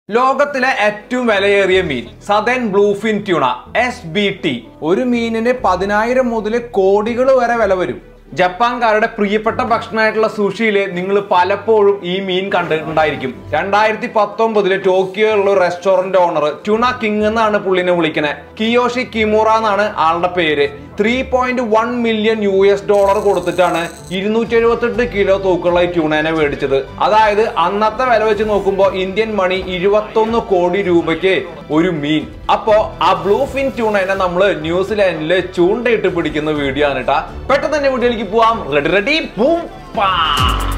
ലോകത്തിലെ ഏറ്റവും വിലയേറിയ മീൻ സദേൺ ബ്ലൂഫിൻ ട്യൂണ SBT. ഒരു മീനിന് 10,000 മുതൽ കോടികൾ വരെ വില വരും. ജപ്പാൻകാരുടെ പ്രിയപ്പെട്ട ഭക്ഷണമായിട്ടുള്ള സുഷിയില് നിങ്ങൾ പലപ്പോഴും ഈ മീൻ കണ്ടിട്ടുണ്ടായിരിക്കും. 2019 ടോക്കിയോയിലുള്ള റെസ്റ്റോറന്റ് ഓണർ ട്യൂണ കിങ് എന്നാണ് പുള്ളിനെ വിളിക്കുന്നത്. കിയോഷി കിമുറ എന്നാണ് ആളുടെ പേര്. $3.1 മില്യൺ കൊടുത്തിട്ടാണ് 278 കിലോ തൂക്കുള്ള ഈ ട്യൂണേനെ മേടിച്ചത്. അതായത് അന്നത്തെ വില വെച്ച് നോക്കുമ്പോൾ ഇന്ത്യൻ മണി 21 കോടി രൂപയ്ക്ക് ഒരു മീൻ. അപ്പോ ആ ബ്ലൂഫിൻ ട്യൂണേനെ നമ്മള് ന്യൂസിലാൻഡില് ചൂണ്ടയിട്ട് പിടിക്കുന്ന വീഡിയോ ആണ് കേട്ടാ. പെട്ടെന്ന് തന്നെ വീഡിയോയിലേക്ക് പോവാം. റെഡി ബൂം പാ.